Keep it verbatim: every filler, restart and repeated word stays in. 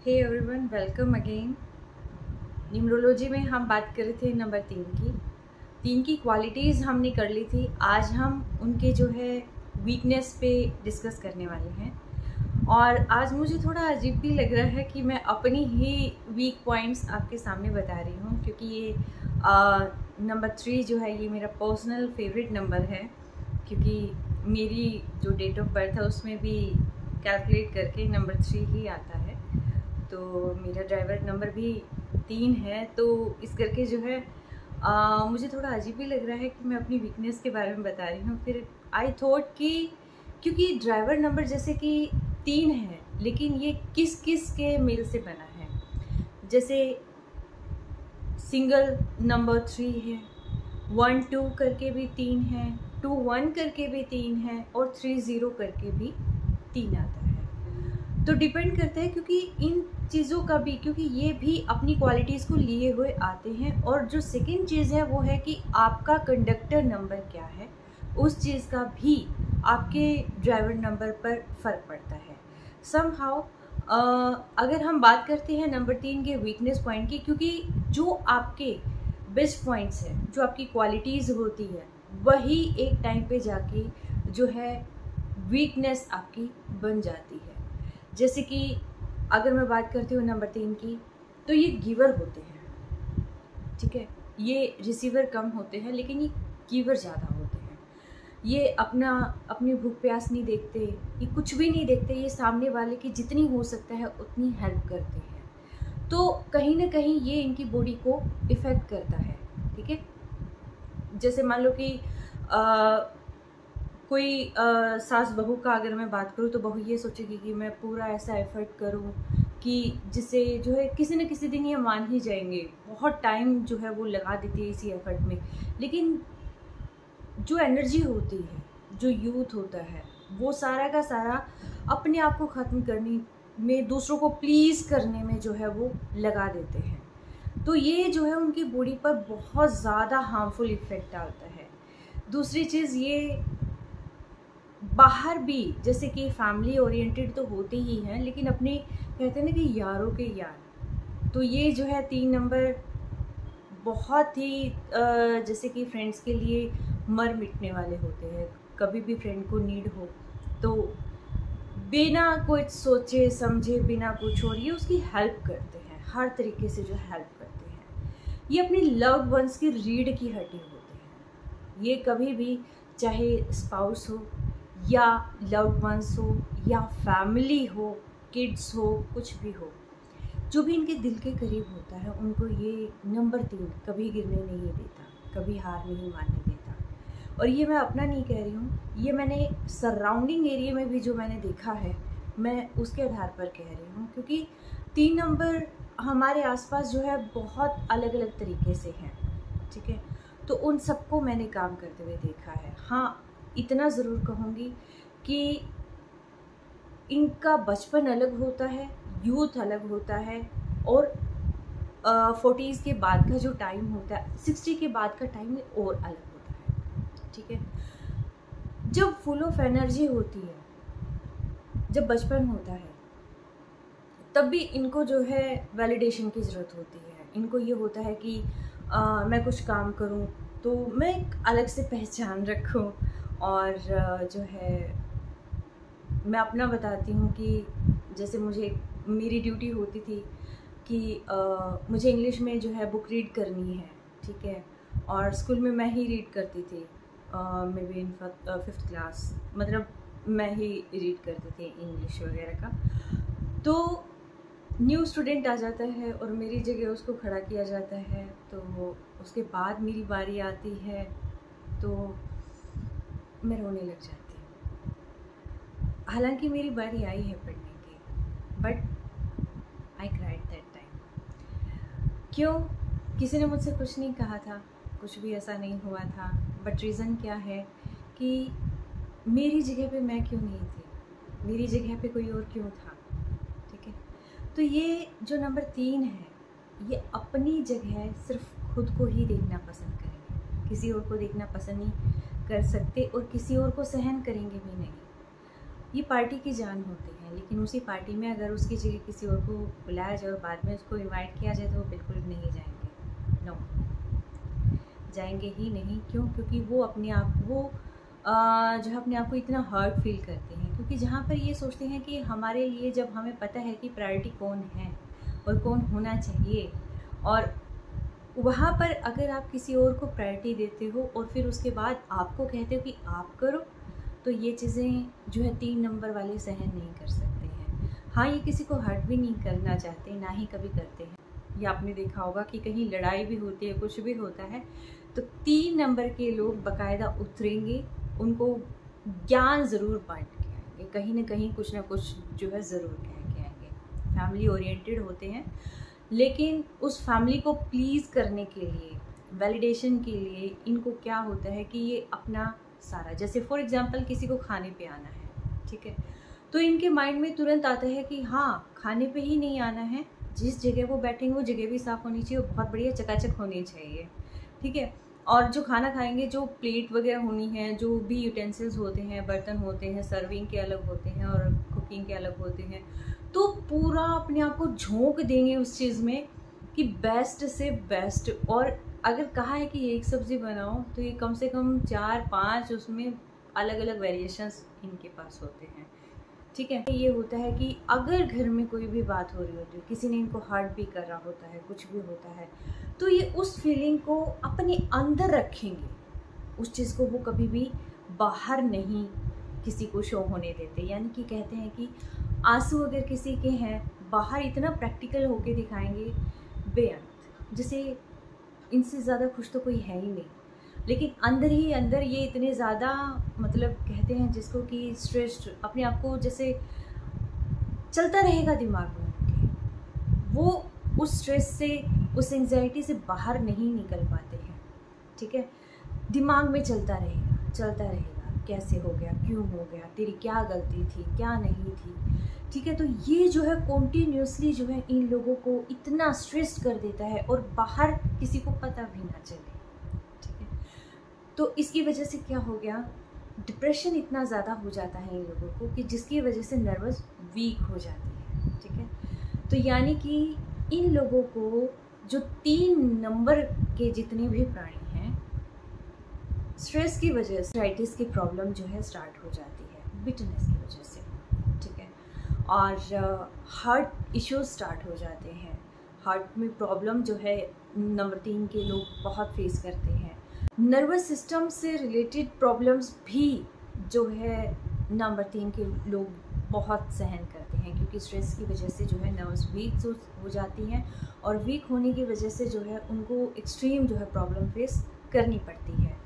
हे everyone, welcome again. Numerology में हम बात कर रहे थे नंबर तीन की तीन की क्वालिटीज़ हमने कर ली थी। आज हम उनके जो है वीकनेस पे डिस्कस करने वाले हैं। और आज मुझे थोड़ा अजीब भी लग रहा है कि मैं अपनी ही वीक पॉइंट्स आपके सामने बता रही हूँ, क्योंकि ये नंबर थ्री जो है ये मेरा पर्सनल फेवरेट नंबर है, क्योंकि मेरी जो डेट ऑफ बर्थ है उसमें भी कैलकुलेट करके नंबर थ्री ही आता है। तो मेरा ड्राइवर नंबर भी तीन है, तो इस करके जो है आ, मुझे थोड़ा अजीब भी लग रहा है कि मैं अपनी वीकनेस के बारे में बता रही हूँ। फिर आई थॉट कि क्योंकि ड्राइवर नंबर जैसे कि तीन है, लेकिन ये किस किस के मेल से बना है। जैसे सिंगल नंबर थ्री है, वन टू करके भी तीन है, टू वन करके भी तीन है, और थ्री ज़ीरो करके भी तीन आता है। तो डिपेंड करता है, क्योंकि इन चीज़ों का भी, क्योंकि ये भी अपनी क्वालिटीज़ को लिए हुए आते हैं। और जो सेकंड चीज़ है वो है कि आपका कंडक्टर नंबर क्या है, उस चीज़ का भी आपके ड्राइवर नंबर पर फ़र्क पड़ता है समहाउ। अगर हम बात करते हैं नंबर तीन के वीकनेस पॉइंट की, क्योंकि जो आपके बेस्ट पॉइंट्स हैं, जो आपकी क्वालिटीज़ होती है, वही एक टाइम पे जाके जो है वीकनेस आपकी बन जाती है। जैसे कि अगर मैं बात करती हूँ नंबर तीन की, तो ये गिवर होते हैं, ठीक है। ये रिसीवर कम होते हैं, लेकिन ये गिवर ज़्यादा होते हैं। ये अपना अपनी भूख प्यास नहीं देखते, ये कुछ भी नहीं देखते, ये सामने वाले की जितनी हो सकता है उतनी हेल्प करते हैं। तो कहीं ना कहीं ये इनकी बॉडी को इफ़ेक्ट करता है, ठीक है। जैसे मान लो कि आ, कोई आ, सास बहू का अगर मैं बात करूँ, तो बहू ये सोचेगी कि मैं पूरा ऐसा एफर्ट करूँ कि जिससे जो है किसी न किसी दिन ये मान ही जाएंगे। बहुत टाइम जो है वो लगा देती है इसी एफर्ट में, लेकिन जो एनर्जी होती है, जो यूथ होता है, वो सारा का सारा अपने आप को ख़त्म करने में, दूसरों को प्लीज़ करने में जो है वो लगा देते हैं। तो ये जो है उनकी बॉडी पर बहुत ज़्यादा हार्मफुल इफ़ेक्ट डालता है। दूसरी चीज़, ये बाहर भी जैसे कि फैमिली ओरिएंटेड तो होते ही हैं, लेकिन अपने कहते हैं ना कि यारों के यार, तो ये जो है तीन नंबर बहुत ही जैसे कि फ्रेंड्स के लिए मर मिटने वाले होते हैं। कभी भी फ्रेंड को नीड हो तो बिना कुछ सोचे समझे, बिना कुछ और, ये उसकी हेल्प करते हैं, हर तरीके से जो हेल्प करते हैं। ये अपनी लव वंस की रीढ़ की हड्डी होते हैं। ये कभी भी, चाहे स्पाउस हो या लव्ड वंस हो या फैमिली हो, किड्स हो, कुछ भी हो, जो भी इनके दिल के करीब होता है, उनको ये नंबर तीन कभी गिरने नहीं देता, कभी हार नहीं मानने देता। और ये मैं अपना नहीं कह रही हूँ, ये मैंने सराउंडिंग एरिया में भी जो मैंने देखा है, मैं उसके आधार पर कह रही हूँ। क्योंकि तीन नंबर हमारे आसपास जो है बहुत अलग अलग तरीके से हैं, ठीक है। तो उन सबको मैंने काम करते हुए देखा है। हाँ, इतना ज़रूर कहूँगी कि इनका बचपन अलग होता है, यूथ अलग होता है, और फोर्टीज़ के बाद का जो टाइम होता है, सिक्सटी के बाद का टाइम और अलग होता है, ठीक है। जब फुल ऑफ एनर्जी होती है, जब बचपन होता है, तब भी इनको जो है वैलिडेशन की ज़रूरत होती है। इनको ये होता है कि आ, मैं कुछ काम करूं तो मैं एक अलग से पहचान रखूं, और जो है मैं अपना बताती हूँ कि जैसे मुझे, मेरी ड्यूटी होती थी कि आ, मुझे इंग्लिश में जो है बुक रीड करनी है, ठीक है। और स्कूल में मैं ही रीड करती थी, may be in fifth class, मतलब मैं ही रीड करती थी इंग्लिश वगैरह का। तो न्यू स्टूडेंट आ जाता है और मेरी जगह उसको खड़ा किया जाता है, तो उसके बाद मेरी बारी आती है, तो मैं रोने लग जाती हूँ। हालांकि मेरी बारी आई है पढ़ने की, but I cried that time. क्यों? किसी ने मुझसे कुछ नहीं कहा था, कुछ भी ऐसा नहीं हुआ था, बट रीज़न क्या है कि मेरी जगह पे मैं क्यों नहीं थी, मेरी जगह पे कोई और क्यों था, ठीक है। तो ये जो नंबर तीन है, ये अपनी जगह सिर्फ खुद को ही देखना पसंद करेंगे, किसी और को देखना पसंद नहीं कर सकते, और किसी और को सहन करेंगे भी नहीं। ये पार्टी की जान होते हैं, है, लेकिन उसी पार्टी में अगर उसकी जगह किसी और को बुलाया जाए और बाद में उसको इनवाइट किया जाए तो वो बिल्कुल नहीं जाएंगे। नो, जाएंगे ही नहीं। क्यों? क्योंकि वो अपने आप वो आ, जो है अपने आप को इतना हर्ट फील करते हैं, क्योंकि जहाँ पर ये सोचते हैं कि हमारे लिए, जब हमें पता है कि प्रायोरिटी कौन है और कौन होना चाहिए, और वहाँ पर अगर आप किसी और को प्रायोरिटी देते हो और फिर उसके बाद आपको कहते हो कि आप करो, तो ये चीज़ें जो है तीन नंबर वाले सहन नहीं कर सकते हैं। हाँ, ये किसी को हर्ट भी नहीं करना चाहते, ना ही कभी करते हैं। ये आपने देखा होगा कि कहीं लड़ाई भी होती है, कुछ भी होता है, तो तीन नंबर के लोग बाकायदा उतरेंगे, उनको ज्ञान ज़रूर बांट के आएंगे, कहीं ना कहीं कुछ ना कुछ जो है ज़रूर कह के आएंगे। फैमिली ओरिएंटेड होते हैं, लेकिन उस फैमिली को प्लीज़ करने के लिए, वैलिडेशन के लिए, इनको क्या होता है कि ये अपना सारा, जैसे फॉर एग्जांपल किसी को खाने पे आना है, ठीक है, तो इनके माइंड में तुरंत आता है कि हाँ, खाने पे ही नहीं आना है, जिस जगह वो बैठेंगे वो जगह भी साफ़ होनी चाहिए और बहुत बढ़िया चकाचक होनी चाहिए, ठीक है। और जो खाना खाएंगे, जो प्लेट वगैरह होनी है, जो भी यूटेंसिल्स होते हैं, बर्तन होते हैं, सर्विंग के अलग होते हैं और कुकिंग के अलग होते हैं, तो पूरा अपने आप को झोंक देंगे उस चीज़ में कि बेस्ट से बेस्ट। और अगर कहा है कि एक सब्ज़ी बनाओ तो ये कम से कम चार पाँच उसमें अलग अलग वेरिएशंस इनके पास होते हैं, ठीक है। ये होता है कि अगर घर में कोई भी बात हो रही होती है, किसी ने इनको हर्ट भी कर रहा होता है, कुछ भी होता है, तो ये उस फीलिंग को अपने अंदर रखेंगे, उस चीज़ को वो कभी भी बाहर नहीं किसी को शो होने देते। यानी कि कहते हैं कि आंसू अगर किसी के हैं, बाहर इतना प्रैक्टिकल होके दिखाएंगे बेअंत, जैसे इनसे ज़्यादा खुश तो कोई है ही नहीं, लेकिन अंदर ही अंदर ये इतने ज़्यादा, मतलब कहते हैं जिसको कि स्ट्रेस्ड, अपने आप को जैसे चलता रहेगा दिमाग में उनके, वो उस स्ट्रेस से, उस एंजाइटी से बाहर नहीं निकल पाते हैं, ठीक है। दिमाग में चलता रहेगा, चलता रहेगा, कैसे हो गया, क्यों हो गया, तेरी क्या गलती थी, क्या नहीं थी, ठीक है। तो ये जो है कॉन्टीन्यूसली जो है इन लोगों को इतना स्ट्रेस कर देता है और बाहर किसी को पता भी ना चले, ठीक है। तो इसकी वजह से क्या हो गया, डिप्रेशन इतना ज़्यादा हो जाता है इन लोगों को कि जिसकी वजह से नर्वस वीक हो जाती है, ठीक है। तो यानी कि इन लोगों को जो तीन नंबर के जितने भी प्राणी हैं, स्ट्रेस की वजह से राइटिस की प्रॉब्लम जो है स्टार्ट हो जाती है, बिटरनेस की वजह से, ठीक है। और हार्ट इश्यूज स्टार्ट हो जाते हैं, हार्ट में प्रॉब्लम जो है नंबर तीन के लोग बहुत फेस करते हैं। नर्वस सिस्टम से रिलेटेड प्रॉब्लम्स भी जो है नंबर तीन के लोग बहुत सहन करते हैं, क्योंकि स्ट्रेस की वजह से जो है नर्व्स वीक हो जाती हैं और वीक होने की वजह से जो है उनको एक्सट्रीम जो है प्रॉब्लम फेस करनी पड़ती है।